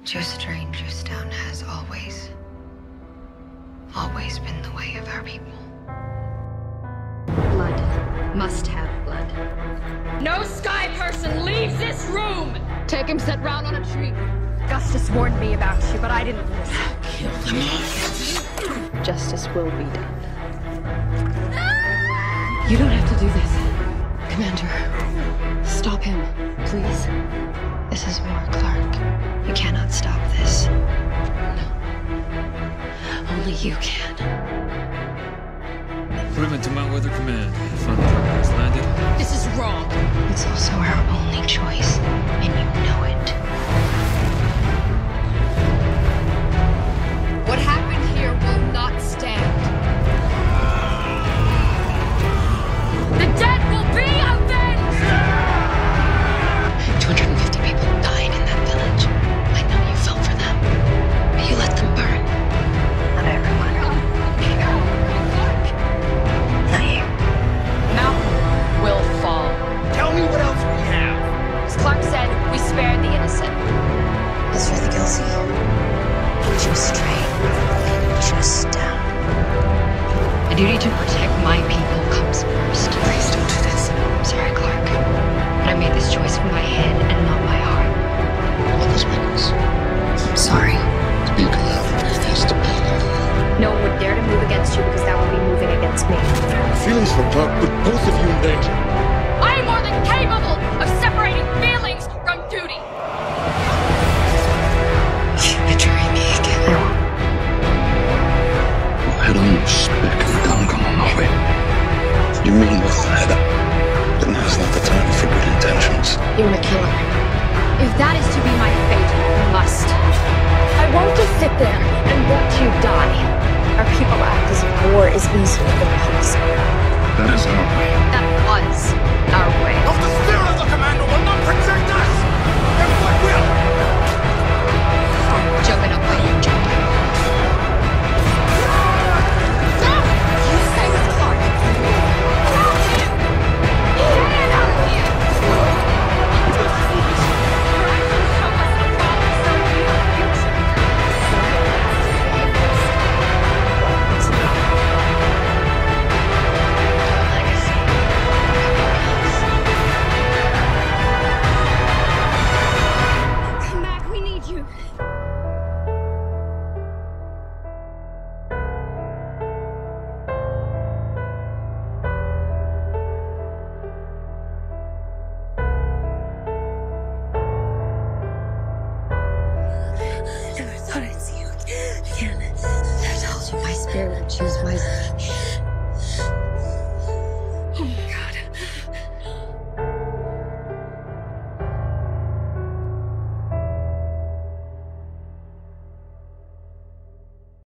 Just Strangerstown has always been the way of our people. Blood. Must have blood. No sky person leaves this room! Take him set round on a tree. Gustus warned me about you, but I didn't listen. Kill them all. Justice will be done. You don't have to do this. Commander, stop him, please. This is war, Clark. You cannot stop this. No. Only you can. Equipment to Mount Weather Command. Thunder has landed. This is wrong. It's also our only choice, and you know it. What happened here will not stand. The dead will be avenged! 250 people died in that village. I know you felt for them, but you let them burn. Not everyone. Not you. Mountain will fall. Tell me what else we have. As Clark said, we spared the innocent. As for the guilty, just strain and just down. The duty to protect my people comes first. Please don't do this. I'm sorry, Clark, but I made this choice with my head and not my heart. All this means I'm sorry. speak aloud and refuse to be alone. No one would dare to move against you because that would be moving against me. Feelings for Clark put both of you in danger. I am more than capable of separating feelings from duty. You betray me again. I don't respect the Gungan on the way. You mean with that? Then now's not the time for good intentions. You're a killer. If that is to be my fate, you must. I won't just sit there and watch you die. Our people act as if war is easier than peace. That is our way. That was our way. Of the spirit of the commander will not protect us! Then what will? Jumping up where you jump. You stay with Clark. Come back, we need you. Never thought I'd see you again. I told you my spirit would choose wisely.